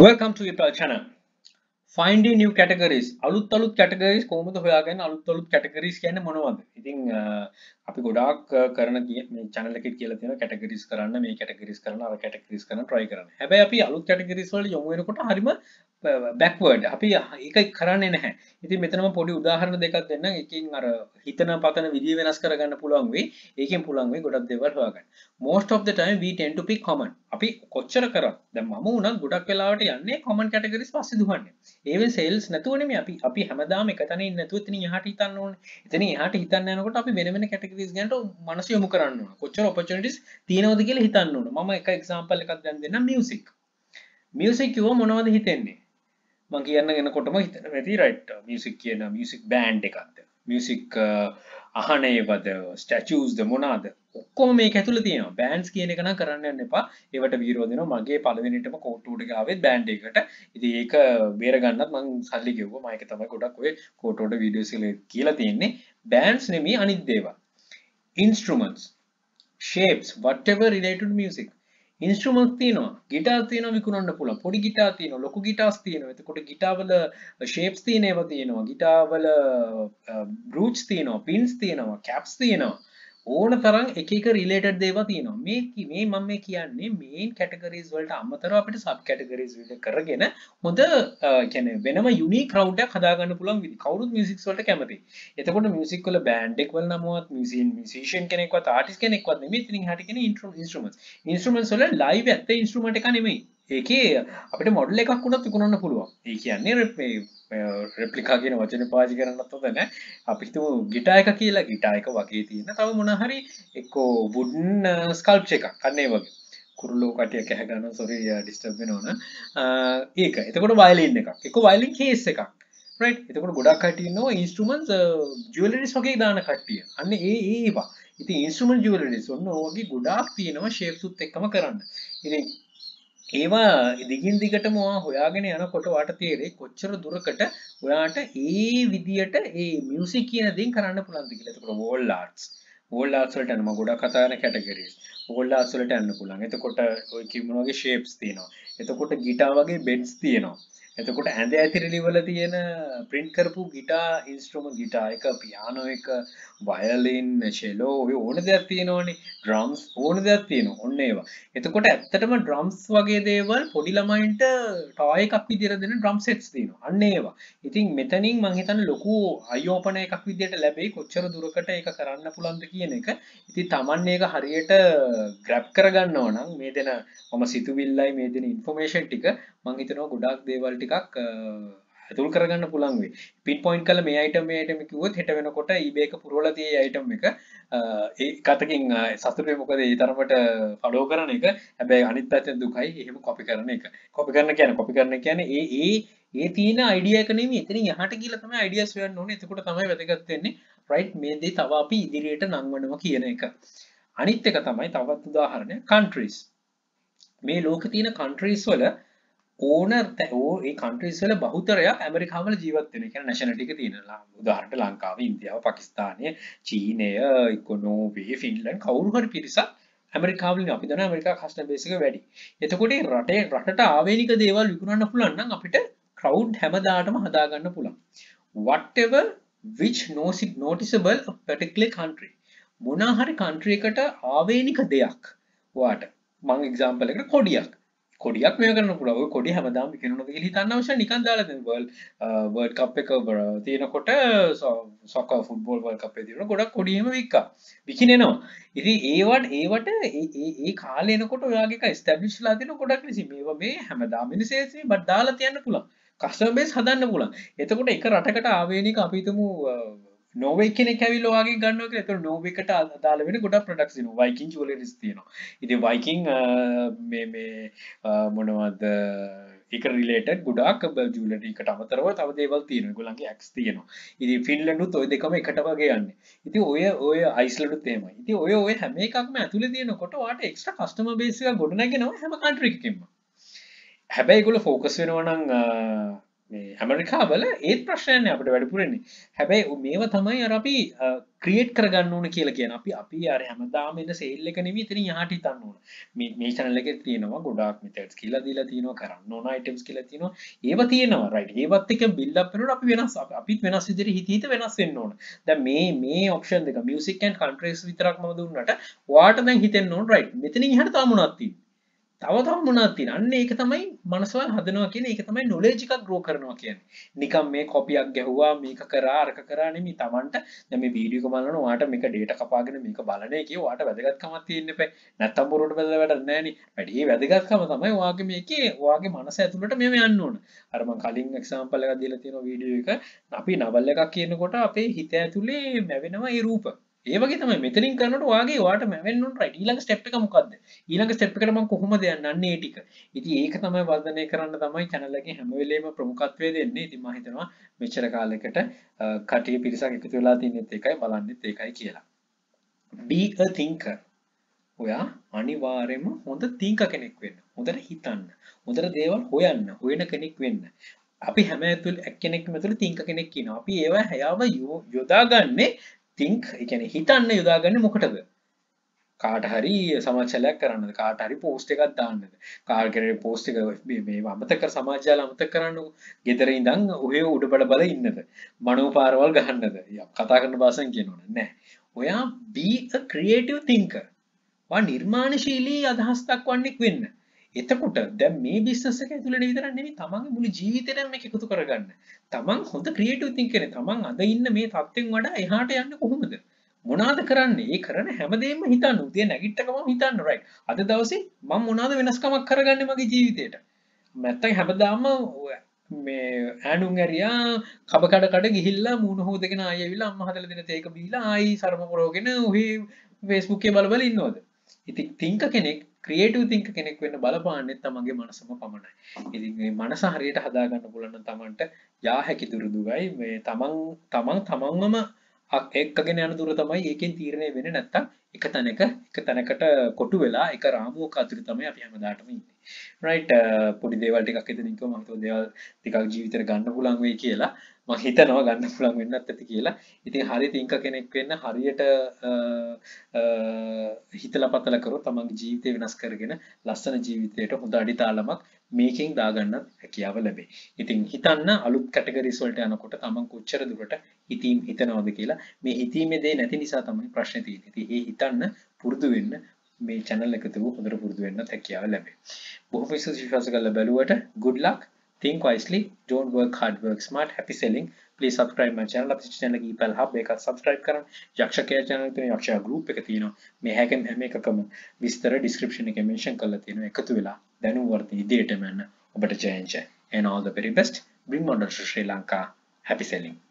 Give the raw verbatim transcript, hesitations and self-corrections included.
Welcome to your channel. Finding new categories. අලුත් අලුත් categories කොහොමද හොයාගන්නේ? අලුත් අලුත් categories කියන්නේ මොනවද? ඉතින් අපි ගොඩාක් කරන මේ channel එකේ කියලා තියෙනවා categories කරන්න, මේ categories කරන්න, අර categories කරන්න try කරන්න. හැබැයි අපි අලුත් categories වලට යොමු වෙනකොට හරිම backward. අපි ඒක කරන්නේ නැහැ. ඉතින් මෙතන මම පොඩි උදාහරණ දෙකක් දෙන්නම්. එකකින් අර හිතන පතන විදිය වෙනස් කරගන්න පුළුවන් වෙයි. ඒකෙන් පුළුවන් වෙයි ගොඩක් දේවල් හොයාගන්න. Most of the time we tend to pick common. අපි කොච්චර කරත් දැන් මම උනත් ගොඩක් වෙලාවට යන්නේ common categories පස්සේ දුවන්නේ. ඒවෙන් සේල්ස් නැතුව නෙමෙයි අපි අපි හැමදාම එක තැනින් නැතුව එතනින් එහාට හිතන්න ඕනේ. එතනින් එහාට හිතන්න යනකොට අපි වෙන වෙන categories ගැනට මනස යොමු කරන්න ඕන. කොච්චර opportunities තියෙනවද කියලා හිතන්න ඕන. මම එක example එකක් දැන් දෙන්නම් music. music කිව්ව මොනවද හිතෙන්නේ? මම කියන්න යනකොටම හිතන ඇති right music කියන music band එකක්ද? music අහන ඒවද? statues ද මොනවාද? ඔක්කොම මේක ඇතුළේ තියෙනවා. bands කියන එක නම් කරන්න යන්න එපා. ඒවට විරෝධ වෙනවා. මගේ පළවෙනිටම කෝට්ටුවට ගාවෙත් band එකකට. ඉතින් ඒක බේර ගන්නත් මං සල්ලි ගෙවුවා. මම ඒක තමයි ගොඩක් ඔය කෝට්ටුවට වීඩියෝස් වල කියලා තියෙන්නේ. bands නෙමෙයි අනිත් දේවල්. instruments, shapes, whatever related to music. instruments තියෙනවා. guitar තියෙනවා විකුණන්න පුළුවන්. පොඩි guitar තියෙනවා. ලොකු guitars තියෙනවා. එතකොට guitar වල shapes තියෙන ඒවා තියෙනවා. guitar වල brooch තියෙනවා. pins තියෙනවා. caps තියෙනවා. ඕන තරම් එක එක related දේවල් තියෙනවා. මේ මේ මම මේ කියන්නේ main categories වලට අමතරව අපිට sub categories වලට කරගෙන හොඳ කියන්නේ වෙනම unique crowd එකක් හදාගන්න පුළුවන් විදි. කවුරුත් music වලට කැමතියි. එතකොට music වල band එක වල නමවත් musician musician කෙනෙක්වත් artist කෙනෙක්වත් නෙමෙයි. ඉතින් හරියට කියන්නේ instruments. instruments වල live ඇත්ත instrument එක නෙමෙයි. ඒකේ අපිට model එකක් වුණත් විකුණන්න පුළුවන්. ඒ කියන්නේ replica කියන වචනේ පාවිච්චි කරන්නත් හොඳ නැහැ. අපි හිතමු ගිටාර් එක කියලා. ගිටාර් එක වගේ තියෙන තව මොන හරි එක්කෝ wooden sculpture එකක්. අන්න ඒ වගේ. කුරුල්ලෝ කටිය කැහ ගන්නවා sorry disturb වෙනවනම්. ඒක. එතකොට violin එකක්. එක්කෝ violin case එකක්. right? එතකොට ගොඩක් කට්ටිය ඉන්නවා instruments jewelries වගේ දාන කට්ටිය. අන්න ඒ ඒවා. ඉතින් instrument jewelries ඔන්න ඔයගේ ගොඩාක් තියෙනවා shapes උත් එක්කම කරන්න. ඉතින් ඒවා දිගින් දිගටම ඔයා හොයාගෙන යනකොට ඔයාට තේරෙයි කොච්චර දුරකට ඔයාට ඒ විදියට ඒ මියුසික් කියන දේෙන් කරන්න පුළුවන්ද කියලා. එතකොට wall arts wall arts වලට යනවා ගොඩක් කතා කරන categories. wall arts වලට යන්න පුළුවන්. එතකොට ඔය කිමන වගේ shapes තියෙනවා. එතකොට guitar වගේ beds තියෙනවා. එතකොට ඇඳ ඇතිරිලි වල තියෙන print කරපු guitar instrument guitar එක piano එක violin cello ඔය ඕන දෙයක් තියෙනවනේ. drums ඕන දෙයක් තියෙනවා. ඔන්න ඒවා. එතකොට ඇත්තටම drums වගේ දේවල් පොඩි ළමයින්ට toy එකක් විදියට දෙන drum sets තියෙනවා. අන්න ඒවා. ඉතින් මෙතනින් මම හිතන්නේ ලොකු eye opener එකක් විදියට ලැබෙයි කොච්චර දුරකට ඒක කරන්න පුළුවන්ද කියන එක. ඉතින් Taman මේක හරියට grab කරගන්නවා නම් මේ දෙන මම සිතුවිල්ලයි මේ දෙන information ටික මම හිතනවා ගොඩාක් දේවල් ටිකක් අතුල් කරගන්න පුළුවන් වෙයි. පින් පොයින්ට් කරලා මේ item මේ item කිව්වොත් හෙට වෙනකොට eBay එක පුරවලා තියෙයි item එක ඒ කතකින් සතුටු වෙයි. මොකද ඒ තරමට follow කරන එක. හැබැයි අනිත් පැත්තෙන් දුකයි එහෙම copy කරන එක. copy කරන කියන්නේ copy කරන කියන්නේ ඒ ඒ ඒ තියෙන idea එක නෙමෙයි. එතනින් එහාට ගිහලා තමයි ideas හොයන්න ඕනේ. එතකොට තමයි වැදගත් වෙන්නේ. right මේ දේ තව අපි ඉදිරියට නංවනවා කියන එක. අනිත් එක තමයි තවත් උදාහරණයක් countries. මේ ලෝකේ තියෙන countries වල ඕන ඒ countries වල බහුතරයක් ඇමරිකාව වල ජීවත් වෙන. ඒ කියන්නේ nationality එක තියෙනවා. උදාහරණට ලංකාව, ඉන්දියාව, පාකිස්තානය, චීනය, නෝර්වේ, ෆින්ලන්ඩ් කවුරු හරි පිරිසක් ඇමරිකාව වලින් අපි දන්නවා ඇමරිකා කස්ටම් බේස් එක වැඩි. එතකොට ඒ රටේ රටට ආවේනික දේවල් විකුණන්න පුළුවන් නම් අපිට crowd හැමදාටම හදා ගන්න පුළුවන්. whatever which noticeable a particular country. මොන හරි country එකට ආවේනික දෙයක්. ඔයාට මම example එකකට කොඩියක් කොඩියක් මේ කරන්න පුළුවන්. ඔය කොඩිය හැමදාම විකිනනවද කියලා හිතන්න අවශ්‍ය නිකන් දාලා දෙන්න. world world cup එක තියෙනකොට soccer football world cup එකේ තියෙන ගොඩක් කොඩි එහෙම වික්කා. විකිනෙනවා. ඉතින් ඒවට ඒවට ඒ ඒ කාලේ එනකොට ඔයාගේ එක establish වෙලා තියෙන ගොඩක් නිසා මේවා මේ හැමදාම ඉන්නේ sales නේ බත් දාලා තියන්න පුළුවන්. customer base හදන්න පුළුවන්. එතකොට එක රටකට ආවේනික අපි හිතමු නෝර්වේ කෙනෙක් ඇවිල්ලා ඔයාගෙන් ගන්නවා කියලා. ඒතකොට නෝර්වේ එකට අදාළ වෙන ගොඩක් ප්‍රොඩක්ට්ස් තියෙනවා. වයිකින් ජුවලරිස් තියෙනවා. ඉතින් වයිකින් මේ මේ මොනවද ඒක රිලේටඩ් ගොඩක් ජුවලරි එකට අමතරව තව දේවල් තියෙනවා. ඒගොල්ලන්ගේ ඇක්ස් තියෙනවා. ඉතින් ෆින්ලන්ඩුත් ওই දෙකම එකට වගේ යන්නේ. ඉතින් ඔය ඔය අයිස්ලන්ඩුත් එහෙමයි. ඉතින් ඔය ඔය හැම එකක්ම ඇතුලේ තියෙනකොට ඔයාට එක්ස්ට්‍රා කස්ටමර් බේස් එකක් ගොඩනගෙනවා හැම කන්ට්‍රි එකකින්ම. හැබැයි ඒගොල්ලෝ ફોකස් වෙනවා නම් මේ ඇමරිකාවල ඒත් ප්‍රශ්නයක් නෑ අපිට වැඩිපුර එන්නේ. හැබැයි මේව තමයි අර අපි ක්‍රියේට් කරගන්න ඕන කියලා කියන. අපි අපි අර හැමදාම එන සේල් එක නෙවෙයි එතනින් යහට හිතන්න ඕන. මේ මේ channel එකේ තියෙනවා ගොඩාක් methods කියලා දීලා තියෙනවා, කරන්න ඕන items කියලා තියෙනවා. ඒව තියෙනවා right. ඒවත් එක build up වෙනකොට අපි වෙනස් අපිත් වෙනස් විදිහට හිත හිත වෙනස් වෙන්න ඕන. දැන් මේ මේ option දෙක music and countries විතරක් මම දුන්නට ඔයාට දැන් හිතෙන්න ඕන right. මෙතනින් එහාට තව මොනවද තියෙන්නේ? තව තව මොනවද තියෙන්නේ? අන්න ඒක තමයි මනසවල් හදනවා කියන්නේ. ඒක තමයි knowledge එකක් grow කරනවා කියන්නේ. නිකම් මේ කොපියක් ගැහුවා මේක කරා අරක කරා නෙමෙයි. Tamanට දැන් මේ වීඩියෝ එක බලනවා ඔයාට මේක data කපාගෙන මේක බලන එකේ ඔයාට වැදගත්කමක් තියෙන්න එපා. නැත්තම් බොරුවට බදලා වැඩක් නැහැ නේ. වැඩි මේ වැදගත්කම තමයි ඔයාගේ මේකේ ඔයාගේ මනස ඇතුළට මේව යන්න ඕන. අර මම කලින් example එකක් දීලා තියෙනවා වීඩියෝ එක. අපි නවල් එකක් කියනකොට අපේ හිත ඇතුලේ මැවෙනවා ඒ රූප. ඒ වගේ තමයි මෙතනින් කරනකොට වාගේ වාට මැවෙන්න ඕන රයිට්. ඊළඟ ස්ටෙප් එක මොකද්ද? ඊළඟ ස්ටෙප් එකට මම කොහොමද යන්නේ? අන්න ඒ ටික. ඉතින් ඒක තමයි වර්ධනය කරන්න තමයි channel එකේ හැම වෙලේම ප්‍රමුඛත්වය දෙන්නේ. ඉතින් මම හිතනවා මෙච්චර කාලයකට කටිය පිරිසක් එකතු වෙලා තින්නෙත් ඒකයි බලන්නෙත් ඒකයි කියලා. Be a thinker. ඔයා අනිවාර්යයෙන්ම හොඳ thinker කෙනෙක් වෙන්න. හොඳට හිතන්න. හොඳට දේවල් හොයන්න. හොයන කෙනෙක් වෙන්න. අපි හැම ඇතුළ එක්කෙනෙක්ම ඇතුළ thinker කෙනෙක් ඉන්නවා. අපි ඒවා හැයව යොදාගන්නේ think ඒ කියන්නේ හිතන්න යොදාගන්නේ මොකටද? කාට හරි සමාජශාලයක් කරන්නද? කාට හරි post එකක් දාන්නද? කාට හරි post එක මේ අමතක කර සමාජශාල අමතක කරන්නකො. ගෙදර ඉඳන් ඔහේ උඩ බඩ බල ඉන්නද? මනෝපාරවල් ගහන්නද? කතා කරන භාෂෙන් කියනවනේ නෑ. ඔයා be a creative thinker. වා නිර්මාණශීලී අදහස් දක්වන්නෙක් වෙන්න. එතකොට දැන් මේ බිස්නස් එක ඇතුළේ විතරක් නෙමෙයි තමන්ගේ මුළු ජීවිතේටම මේක එකතු කරගන්න. තමන් හොඳ ක්‍රියේටිව් තින්කර් කෙනෙක්. තමන් අද ඉන්න මේ තත්ත්වෙන් වඩා එහාට යන්නේ කොහොමද? මොනවාද කරන්නේ? ඒ කරන හැමදේම හිතන්න. උදේ නැගිට ගමන් හිතන්න right. අද දවසේ මම මොනවාද වෙනස්කමක් කරගන්නේ මගේ ජීවිතේට? නැත්තම් හැමදාම මේ ඈනුන් ඇරියා කබ කඩ කඩ ගිහිල්ලා මූණ හොදගෙන ආයෙ ඇවිල්ලා අම්මා හදලා දෙන තේක බීලා ආයි සරම කරවගෙන ඔහි Facebook එකේ බල බල ඉන්නවද? ඉතින් තින්ක කෙනෙක් ක්‍රියේටිව් තින්ක කෙනෙක් වෙන්න බලපාන්නේ තමන්ගේ මනසම පමණයි. ඉතින් මේ මනස හරියට හදාගන්න පුළුවන් නම් තමන්ට යා හැකි දුර දුගයි. මේ තමන් තමන් තමන්වම එක්කගෙන යන දුර තමයි ඒකෙන් තීරණය වෙන්නේ. නැත්තම් එක තැනක එක තැනකට කොටු වෙලා එක රාමුවක අතුරු තමයි අපි හැමදාටම ඉන්නේ. right පොඩි දේවල් ටිකක් එතනින් කිව්වම මම හිතුවා දේවල් ටිකක් ජීවිතේට ගන්න පුළුවන් වෙයි කියලා. මම හිතනවා ගන්න පුළුවන් වෙන්නත් ඇති කියලා. ඉතින් හරි තින්ක කෙනෙක් වෙන්න හරියට හිතලා පතලා කරොත් තමන්ගේ ජීවිතය වෙනස් කරගෙන ලස්සන ජීවිතයකට හොඳ අඩිතාලමක් මේකෙන් දාගන්නත් හැකියාව ලැබේ. ඉතින් හිතන්න අලුත් කැටගරිස් වලට යනකොට තමන් කොච්චර දුරට හිතීම් හිතනවද කියලා. මේ හිතීමේ දේ නැති නිසා තමයි ප්‍රශ්නේ තියෙන්නේ. ඉතින් ඒ හිතන්න පුරුදු වෙන්න මේ channel එක තුල හොඳට පුරුදු වෙන්නත් හැකියාව ලැබේ. බොහොම විශ්වාස කරලා බැලුවට good luck. Think wisely, don't work hard, work smart. Happy selling. Please subscribe my channel. අපේ channel එක ඊපල් hub එකත් subscribe කරන්න. යක්ෂකයා channel එකේ යක්ෂයා group එක තියෙනවා. මේ හැකෙන් හැම එකකම විස්තර description එකේ mention කරලා තියෙනවා. එකතු වෙලා දැනුම් වර්ධන ඉදිරියටම යන්න ඔබට ජය ජය. And all the very best. Bring models to Sri Lanka. Happy selling.